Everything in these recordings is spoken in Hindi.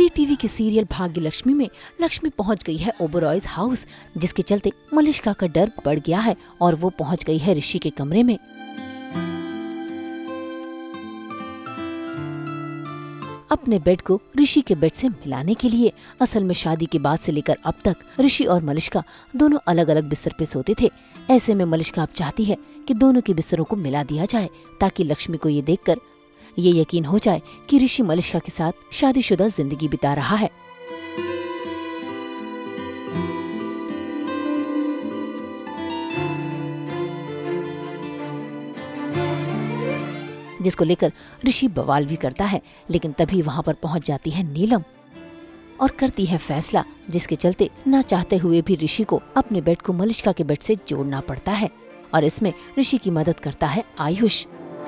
जी टीवी के सीरियल भाग्य लक्ष्मी में लक्ष्मी पहुंच गई है ओबरॉयज हाउस, जिसके चलते मलिष्का का डर बढ़ गया है और वो पहुंच गई है ऋषि के कमरे में। अपने बेड को ऋषि के बेड से मिलाने के लिए। असल में शादी के बाद से लेकर अब तक ऋषि और मलिष्का दोनों अलग अलग बिस्तर पे सोते थे। ऐसे में मलिष्का अब चाहती है कि दोनों के बिस्तरों को मिला दिया जाए, ताकि लक्ष्मी को ये देखकर ये यकीन हो जाए कि ऋषि मलिष्का के साथ शादीशुदा जिंदगी बिता रहा है। जिसको लेकर ऋषि बवाल भी करता है, लेकिन तभी वहाँ पर पहुँच जाती है नीलम और करती है फैसला, जिसके चलते न चाहते हुए भी ऋषि को अपने बेड को मलिष्का के बेड से जोड़ना पड़ता है। और इसमें ऋषि की मदद करता है Ayush.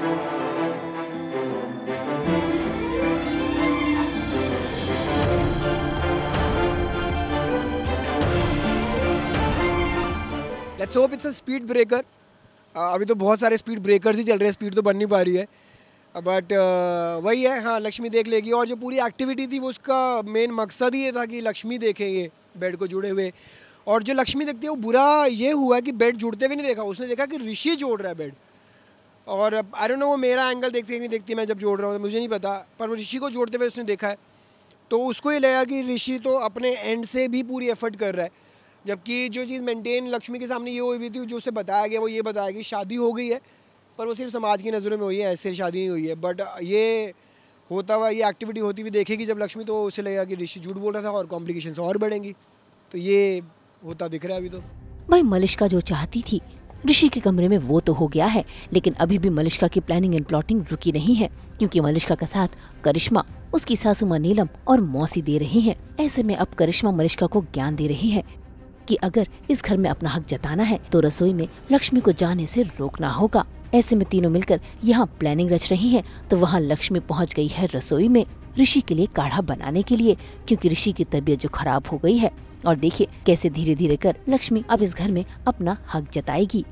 Let's hope it's a speed breaker. अभी तो बहुत सारे स्पीड ब्रेकर्स ही चल रहे हैं, स्पीड तो बन नहीं पा रही है, बट वही है। हाँ, लक्ष्मी देख लेगी। और जो पूरी एक्टिविटी थी वो उसका मेन मकसद ही ये था कि लक्ष्मी देखे ये बेड को जुड़े हुए। और जो लक्ष्मी देखती है वो बुरा ये हुआ कि बेड जुड़ते हुए नहीं देखा, उसने देखा कि ऋषि जोड़ रहा है बेड। और आई डोंट नो वो मेरा एंगल देखती है नहीं देखती, मैं जब जोड़ रहा हूँ तो मुझे नहीं पता, पर वो ऋषि को जोड़ते हुए उसने देखा है। तो उसको ये लगा कि ऋषि तो अपने एंड से भी पूरी एफर्ट कर रहा है, जबकि जो चीज़ मेंटेन लक्ष्मी के सामने ये हुई थी, जो उसे बताया गया वो ये बताया कि शादी हो गई है, पर वो सिर्फ समाज की नज़रों में हुई है, ऐसे शादी नहीं हुई है। बट ये होता हुआ, ये एक्टिविटी होती हुई देखेगी जब लक्ष्मी, तो उसे लगेगा कि ऋषि झूठ बोल रहा था और कॉम्प्लिकेशंस और बढ़ेंगी। तो ये होता दिख रहा है अभी तो। भाई मलिष्का जो चाहती थी ऋषि के कमरे में वो तो हो गया है, लेकिन अभी भी मलिष्का की प्लानिंग एंड प्लॉटिंग रुकी नहीं है, क्योंकि मलिष्का का साथ करिश्मा, उसकी सासू माँ नीलम और मौसी दे रही हैं। ऐसे में अब करिश्मा मलिष्का को ज्ञान दे रही है कि अगर इस घर में अपना हक जताना है तो रसोई में लक्ष्मी को जाने से रोकना होगा। ऐसे में तीनों मिलकर यहाँ प्लानिंग रच रही हैं, तो वहाँ लक्ष्मी पहुँच गई है रसोई में ऋषि के लिए काढ़ा बनाने के लिए, क्योंकि ऋषि की तबीयत जो खराब हो गई है। और देखिए कैसे धीरे धीरे कर लक्ष्मी अब इस घर में अपना हक जताएगी।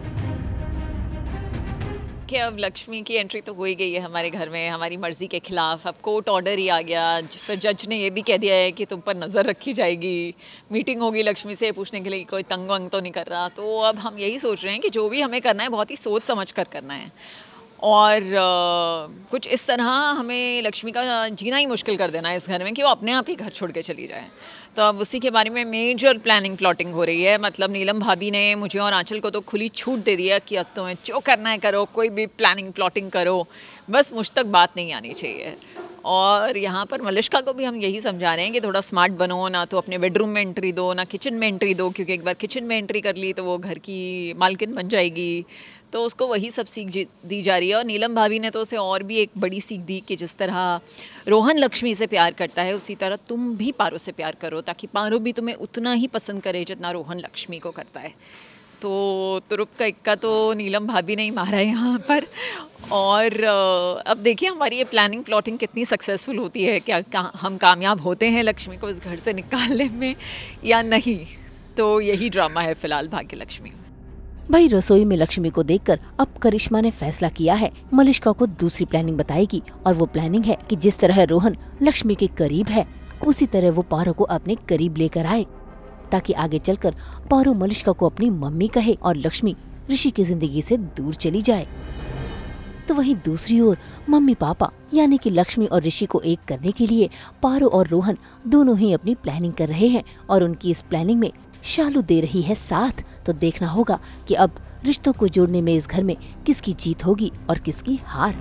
कि अब लक्ष्मी की एंट्री तो हो ही गई है हमारे घर में, हमारी मर्जी के खिलाफ। अब कोर्ट ऑर्डर ही आ गया, फिर जज ने ये भी कह दिया है कि तुम पर नज़र रखी जाएगी। मीटिंग होगी लक्ष्मी से पूछने के लिए कोई तंग वंग तो नहीं कर रहा। तो अब हम यही सोच रहे हैं कि जो भी हमें करना है बहुत ही सोच समझ कर करना है, और कुछ इस तरह हमें लक्ष्मी का जीना ही मुश्किल कर देना है इस घर में कि वो अपने आप ही घर छोड़ के चली जाए। तो अब उसी के बारे में मेजर प्लानिंग प्लॉटिंग हो रही है। मतलब नीलम भाभी ने मुझे और आंचल को तो खुली छूट दे दिया कि अब तुम्हें जो करना है करो, कोई भी प्लानिंग प्लॉटिंग करो, बस मुझ तक बात नहीं आनी चाहिए। और यहाँ पर मलिष्का को भी हम यही समझा रहे हैं कि थोड़ा स्मार्ट बनो, ना तो अपने बेडरूम में एंट्री दो, ना किचन में एंट्री दो, क्योंकि एक बार किचन में एंट्री कर ली तो वो घर की मालकिन बन जाएगी। तो उसको वही सब सीख दी जा रही है। और नीलम भाभी ने तो उसे और भी एक बड़ी सीख दी कि जिस तरह रोहन लक्ष्मी से प्यार करता है, उसी तरह तुम भी पारो से प्यार करो, ताकि पारो भी तुम्हें उतना ही पसंद करे जितना रोहन लक्ष्मी को करता है। तो तुरुप का इक्का तो नीलम भाभी ने ही मारा है यहाँ पर। और अब देखिए हमारी ये प्लानिंग प्लॉटिंग कितनी सक्सेसफुल होती है, क्या हम कामयाब होते हैं लक्ष्मी को इस घर से निकालने में या नहीं। तो यही ड्रामा है फिलहाल भाग्य लक्ष्मी में। भाई रसोई में लक्ष्मी को देखकर अब करिश्मा ने फैसला किया है मलिष्का को दूसरी प्लानिंग बताएगी, और वो प्लानिंग है कि जिस तरह रोहन लक्ष्मी के करीब है, उसी तरह वो पारो को अपने करीब लेकर आए, ताकि आगे चलकर पारो मलिष्का को अपनी मम्मी कहे और लक्ष्मी ऋषि की जिंदगी से दूर चली जाए। तो वहीं दूसरी ओर मम्मी पापा यानी कि लक्ष्मी और ऋषि को एक करने के लिए पारो और रोहन दोनों ही अपनी प्लानिंग कर रहे हैं, और उनकी इस प्लानिंग में शालू दे रही है साथ। तो देखना होगा कि अब रिश्तों को जोड़ने में इस घर में किसकी जीत होगी और किसकी हार।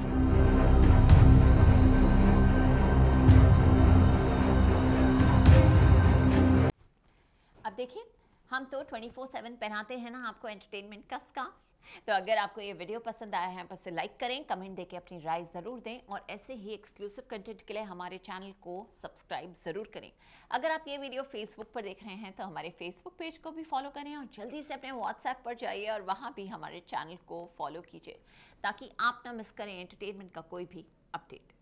अब देखिए हम तो 24/7 पहनाते हैं ना आपको एंटरटेनमेंट का स्कार्फ। तो अगर आपको ये वीडियो पसंद आया है बस लाइक करें, कमेंट देके अपनी राय ज़रूर दें, और ऐसे ही एक्सक्लूसिव कंटेंट के लिए हमारे चैनल को सब्सक्राइब ज़रूर करें। अगर आप ये वीडियो फेसबुक पर देख रहे हैं तो हमारे फेसबुक पेज को भी फॉलो करें, और जल्दी से अपने व्हाट्सएप पर जाइए और वहाँ भी हमारे चैनल को फॉलो कीजिए, ताकि आप ना मिस करें एंटरटेनमेंट का कोई भी अपडेट।